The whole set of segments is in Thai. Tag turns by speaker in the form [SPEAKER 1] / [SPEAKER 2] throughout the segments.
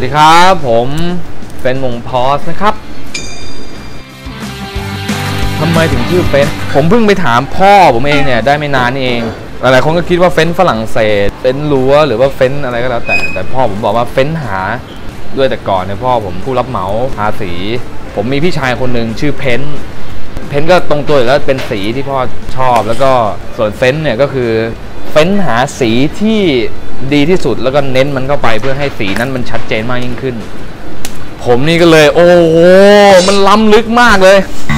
[SPEAKER 1] ดีครับผมเป็นวงพอสนะครับทำไมถึงชื่อเฟ้นผมเพิ่งไปถามพ่อผมเองเนี่ยได้ไม่นานนี่เองหลายๆคนก็คิดว่าเฟ้นฝรั่งเศสเฟ้นรั้วหรือว่าเฟ้นอะไรก็แล้วแต่พ่อผมบอกว่าเฟ้นหาด้วยแต่ก่อนเนี่ยพ่อผมผู้รับเหมาทาสีผมมีพี่ชายคนหนึ่งชื่อเพ้นก็ตรงตัวอยู่แล้วเป็นสีที่พ่อชอบแล้วก็ส่วนเฟ้นเนี่ยก็คือเฟ้นหาสีที่ดีที่สุดแล้วก็เน้นมันเข้าไปเพื่อให้สีนั้นมันชัดเจนมากยิ่งขึ้นผมนี่ก็เลยโอ้โหมันล้ำลึกมากเลย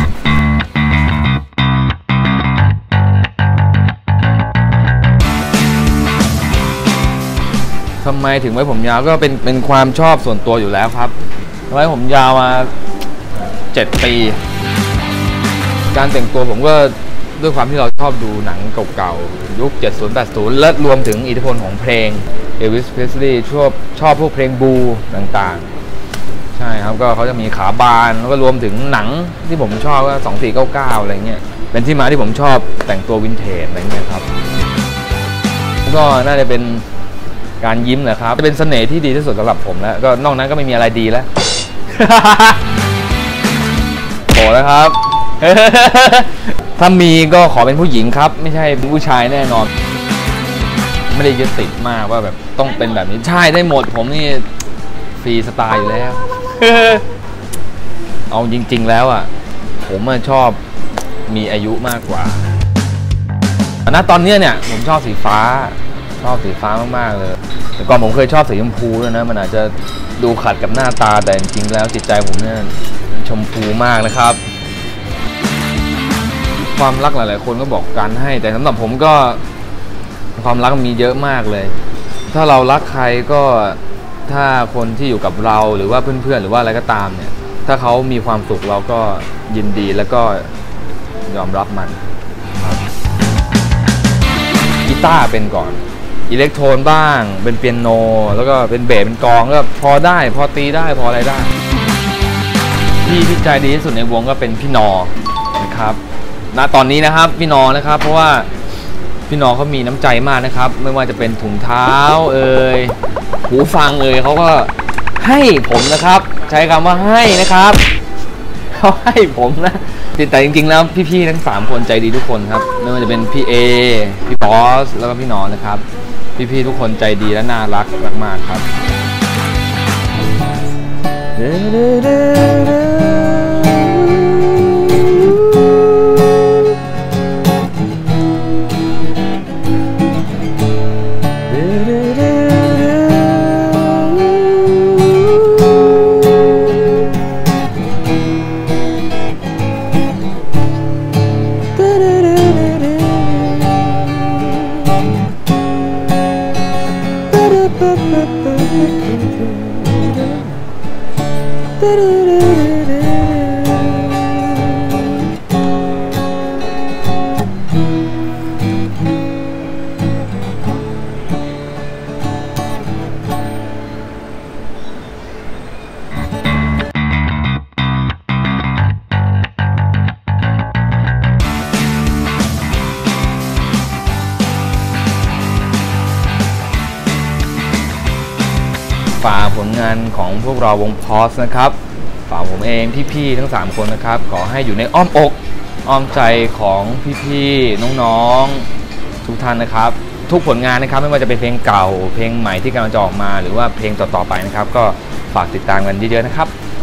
[SPEAKER 1] ทำไมถึงไว้ผมยาวก็เป็นความชอบส่วนตัวอยู่แล้วครับไว้ผมยาวมา7 ปีการแต่งตัวผมก็ด้วยความที่เราชอบดูหนังเก่าๆยุค70 80และรวมถึงอิทธิพลของเพลงเอลวิส เพรสลีย์ชอบพวกเพลงบูต่างๆใช่ครับก็เขาจะมีขาบานแล้วก็รวมถึงหนังที่ผมชอบก็2499อะไรเงี้ยเป็นที่มาที่ผมชอบแต่งตัววินเทจอะไรเงี้ยครับก็น่าจะเป็นการยิ้มแหละครับจะเป็นเสน่ห์ที่ดีที่สุดสำหรับผมแล้วก็นอกนั้นก็ไม่มีอะไรดีแล้วโหแล้วครับถ้ามีก็ขอเป็นผู้หญิงครับไม่ใช่ผู้ชายแน่นอนไม่ได้ยึดติดมากว่าแบบต้องเป็นแบบนี้ใช่ได้หมดผมนี่ฟรีสไตล์อยู่แล้วเอาจริงๆแล้วอ่ะผมชอบมีอายุมากกว่าณตอนนี้เนี่ยผมชอบสีฟ้ามากๆเลยแต่ก่อนผมเคยชอบสีชมพูด้วยนะมันอาจจะดูขัดกับหน้าตาแต่จริงๆแล้วจิตใจผมเนี่ยชมพูมากนะครับความรักหลายๆคนก็บอกการให้แต่สำหรับผมก็ความรักมีเยอะมากเลยถ้าเรารักใครก็ถ้าคนที่อยู่กับเราหรือว่าเพื่อนๆหรือว่าอะไรก็ตามเนี่ยถ้าเขามีความสุขเราก็ยินดีแล้วก็ยอมรับมันกีตาร์เป็นก่อนอิเล็กโทรนบ้างเป็นเปียโนแล้วก็เป็นเบสเป็นกลองก็พอได้พอตีได้พออะไรได้ที่ใจดีที่สุดในวงก็เป็นพี่นอนะครับณตอนนี้นะครับพี่นอนะครับเพราะว่าพี่นอเขามีน้ำใจมากนะครับไม่ว่าจะเป็นถุงเท้าหูฟังเขาก็ให้ผมนะครับใช้คำว่าให้นะครับเขาให้ผมนะแต่จริงๆแล้วพี่ๆทั้ง3คนใจดีทุกคนครับไม่ว่าจะเป็นพี่เอพี่บอสแล้วก็พี่นอนะครับพี่ๆทุกคนใจดีและน่ารักมากๆครับฝากผลงานของพวกเราวงพอสนะครับฝากผมเองพี่ๆทั้ง3คนนะครับขอให้อยู่ในอ้อมอกอ้อมใจของพี่ๆน้องๆทุกท่านนะครับทุกผลงานนะครับไม่ว่าจะเป็นเพลงเก่าเพลงใหม่ที่กำลังจะออกมาหรือว่าเพลงต่อๆไปนะครับก็ฝากติดตามกันเยอะๆนะครับ